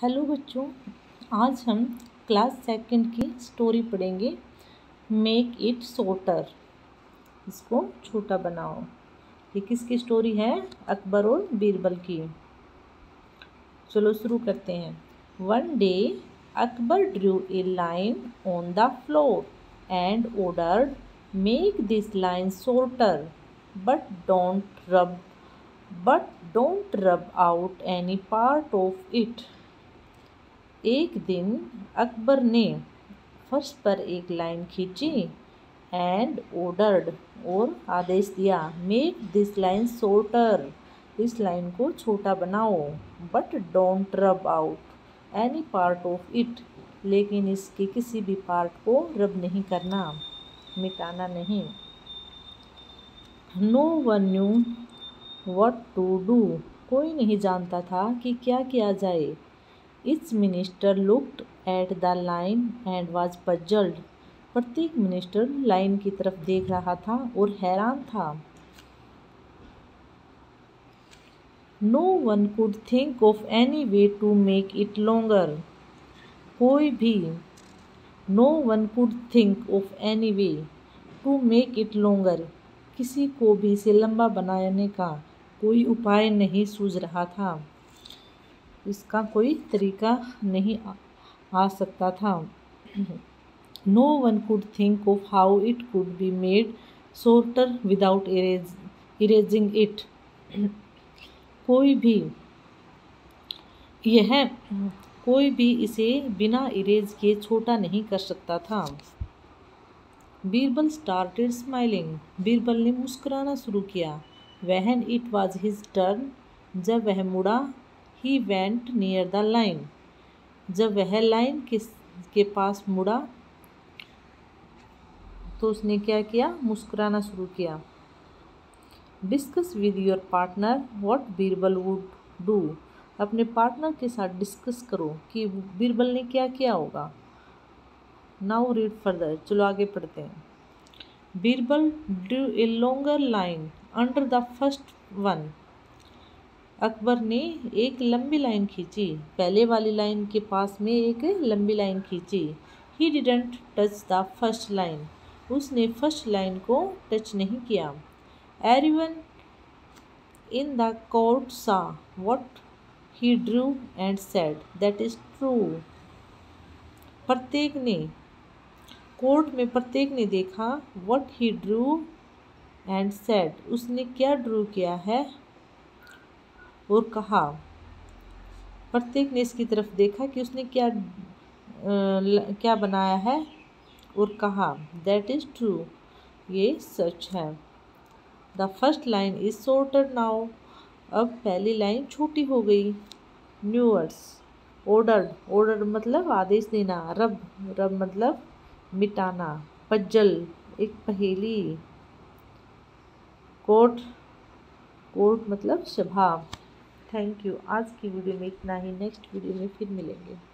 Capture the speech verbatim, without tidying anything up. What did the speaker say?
Hello बच्चों, आज हम क्लास सेकंड की स्टोरी पढ़ेंगे। मेक इट शॉर्टर, इसको छोटा बनाओ। ये किसकी स्टोरी है? अकबर और बीरबल की। चलो शुरू करते हैं। One day Akbar drew a line on the floor and ordered, make this line shorter but don't rub but don't rub out any part of it. एक दिन अकबर ने फर्श पर एक लाइन खींची एंड ordered और आदेश दिया, मेक दिस लाइन शॉर्टर, इस लाइन को छोटा बनाओ, but don't rub out any part of it, लेकिन इसके किसी भी पार्ट को रब नहीं करना, मिटाना नहीं। No one knew what to do, कोई नहीं जानता था कि क्या किया जाए। Each minister looked at the line and was puzzled. प्रत्येक मिनिस्टर लाइन की तरफ देख रहा था और हैरान था। No one could think of any way to make it longer. कोई भी No one could think of any way to make it longer. किसी को भी इसे लंबा बनाने का कोई उपाय नहीं सूझ रहा था, इसका कोई तरीका नहीं आ सकता था। No one could think of how it could be made shorter without erasing it. कोई भी यह कोई भी इसे बिना इरेज किए छोटा नहीं कर सकता था। बीरबल स्टार्टेड स्माइलिंग, बीरबल ने मुस्कुराना शुरू किया। When it was his turn, जब वह मुड़ा, he went near the line, जब वह लाइन के, के पास मुड़ा तो उसने क्या किया? मुस्कुराना शुरू किया। Discuss with your partner what Birbal would do, अपने पार्टनर के साथ डिस्कस करो कि बीरबल ने क्या किया होगा। नाउ रीड फर्दर, चलो आगे पढ़ते हैं। Birbal drew a longer line under the first one, Akbar ने एक लंबी लाइन खींची, पहले वाली लाइन के पास में एक लंबी लाइन खींची। He didn't touch the first line, उसने फर्स्ट लाइन को टच नहीं किया। Everyone in the court saw what he drew and said, that is true. प्रत्येक ने कोर्ट में प्रत्येक ने देखा what he drew and said, उसने क्या ड्रू किया है और कहा। प्रत्येक ने इसकी तरफ देखा कि उसने क्या आ, क्या बनाया है और कहा, दैट इज ट्रू, ये सच है। The first line is shorter now, अब पहली लाइन छोटी हो गई। न्यू वर्ड्स, ordered, ordered मतलब आदेश देना। रब, रब मतलब मिटाना। पजल, एक पहेली। कोर्ट, कोर्ट मतलब सभा। Thank you. आज की वीडियो में इतना ही, नेक्स्ट वीडियो में फिर मिलेंगे।